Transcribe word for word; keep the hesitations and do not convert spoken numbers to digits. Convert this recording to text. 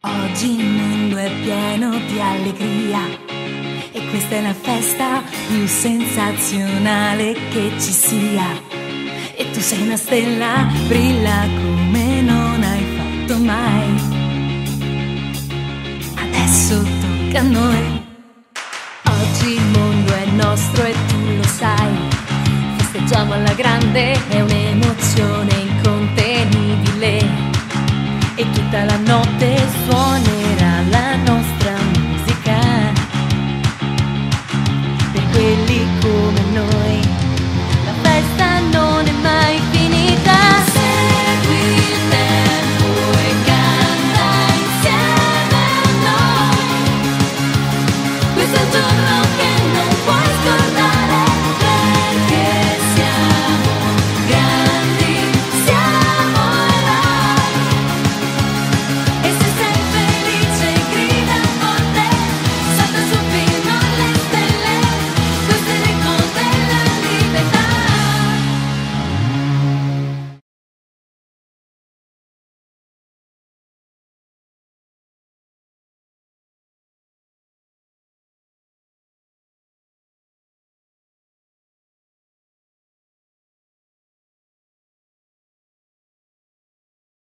Oggi il mondo è pieno di allegria e questa è la festa più sensazionale che ci sia. E tu sei una stella, brilla come non hai fatto mai. Adesso tocca a noi. Oggi il mondo è nostro e tu lo sai. Festeggiamo alla grande, è un